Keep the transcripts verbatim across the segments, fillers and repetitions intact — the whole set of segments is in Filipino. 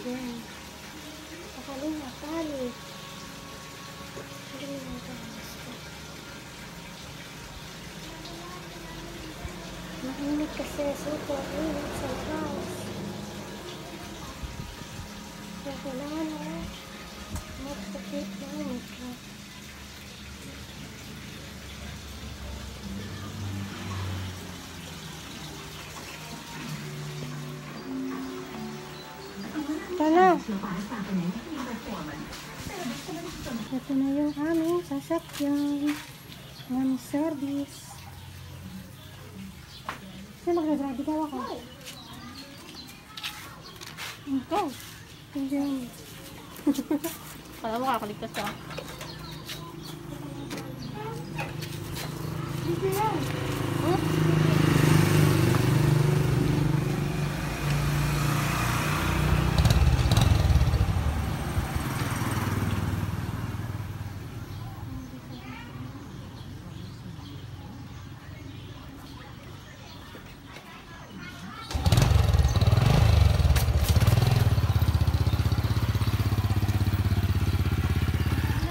Yan. Pakalina, tali. Pakalina, tali. Mainit kasi, super init sa house. Kaya kailangan na magpapit na init ka. Ito na. Ito na yung aming sasakyan. Aming service. Sino magdadrive? Ikaw ako. Ikaw. Hindi yan. Kala mo kakaligtas ka. Hindi yan. Hmm?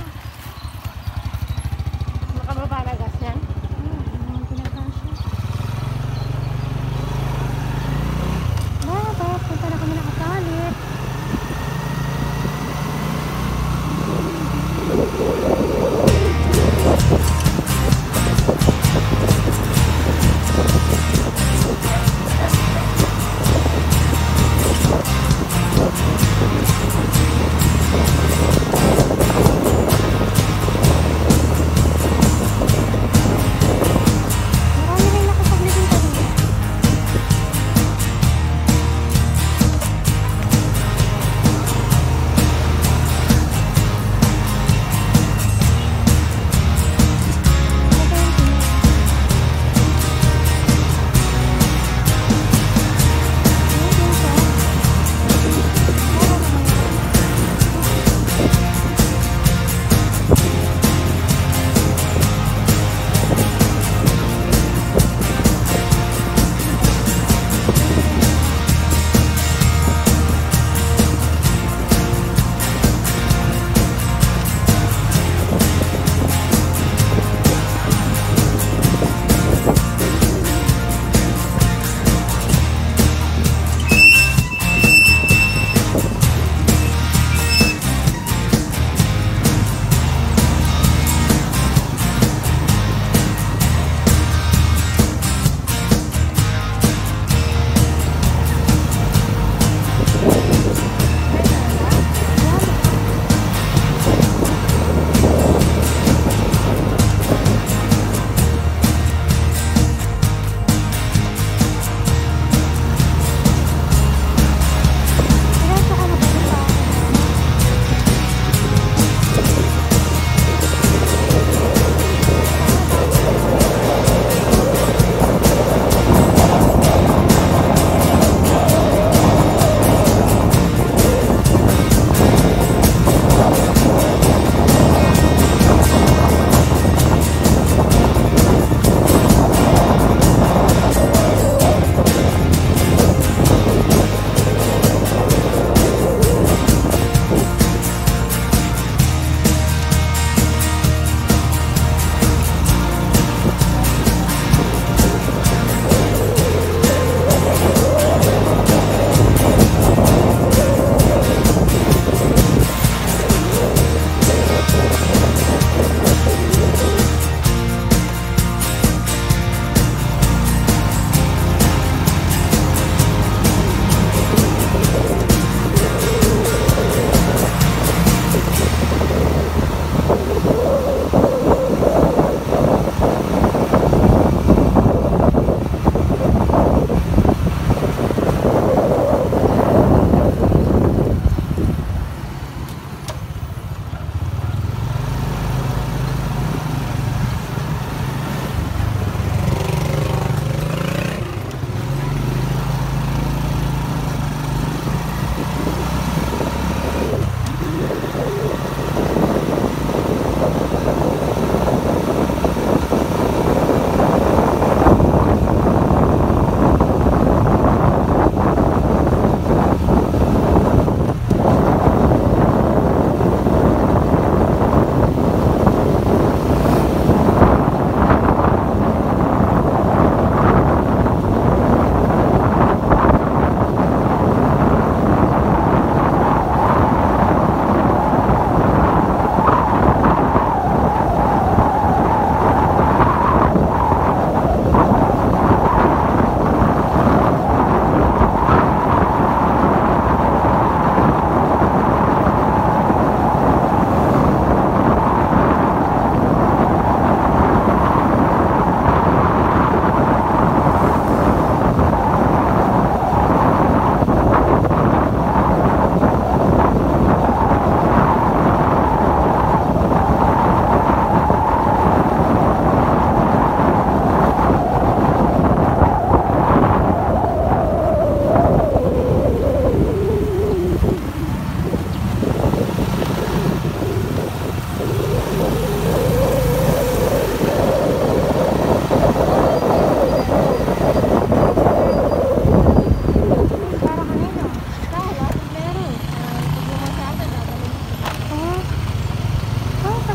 Hmm, hindi naman pinagkasya.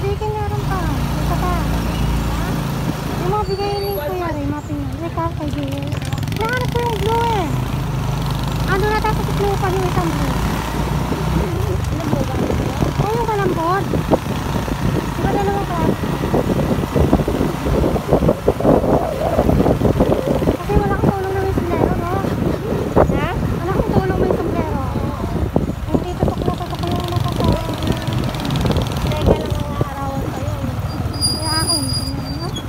Sige, meron pa. Ito pa. Yung mga bigay ni Kuya Ray, mga pinag. Reka, kay Jewel. Nahanap ko yung blue eh. Ano na tayo sa blue pa yung isang blue? Oh, yung kalambot. Diba dalawa ka? Kasi wala kang tulong na may sombrero, no? Ha? Wala kang tulong may sombrero. Hindi tutok na tutok yung mata ko. Teka lang ang aarawan sa'yo. Kaya ako, hindi ko na, no?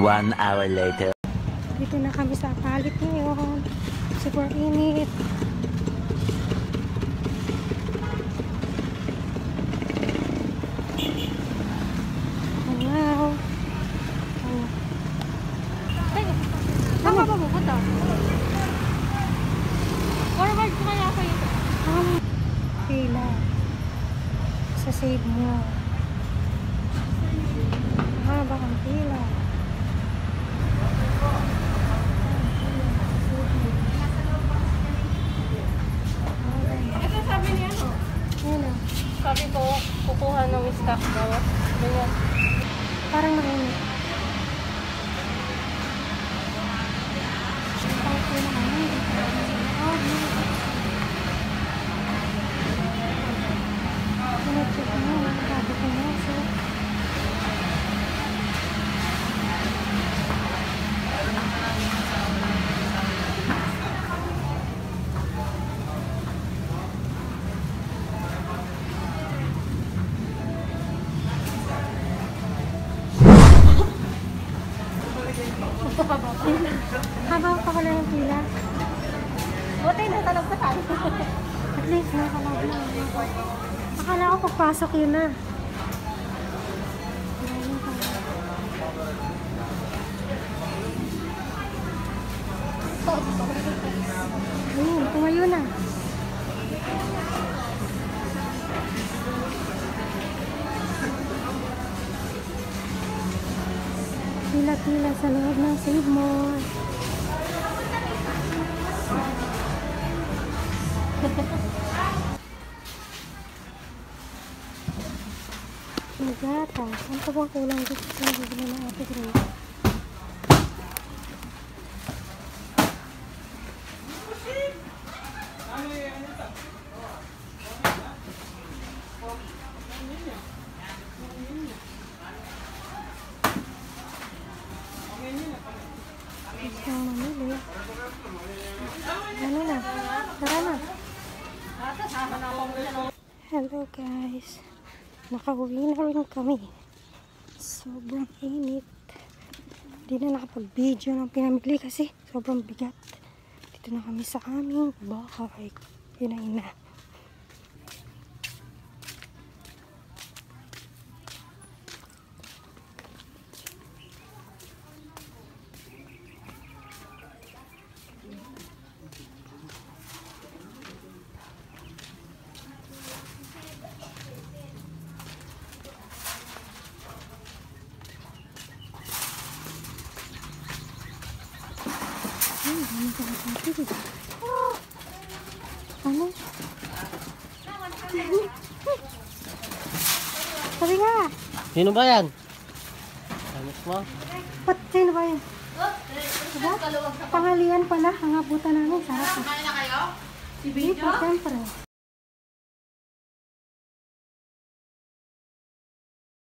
One hour later. Dito na kami sa palit ngayon. Super init. Wow. Oh. Ay, saan ka ba pupunta? Forward ko kaya kayo. Um, pila. Sa save mo. Haba ang pila. Ito sabi niya, no? Ayun na. Sabi ko, kukuha ng stock daw. Ganyan. Parang mainit. Parang pila kami. Sinecheck mo. Sabi ko na. So, habang pa ko lang yung pila. Buti na talog sa tayo. At least nakalab na. Akala ko pagpasok yun na. Ayun, tumayo na. Pila-pila sa loob ng save mo. Magatas. Ang tabang kulang dito sa bibili ng ate Grace. Gusto mo mamili. Ano na? Tara na. Hello guys. Nakauwi na rin kami. Sobrang init. Hindi na nakapag-video ng pinamili kasi sobrang bigat. Dito na kami sa aming bahay. Yun na ina. Ano? Ano? Sabi nga! Sino ba yan? Anak mo? Pat, sino ba yan? Diba? Pangalian pala, ang abutan namin. Sarap. Kumain na kayo? Si Dito, siyempre.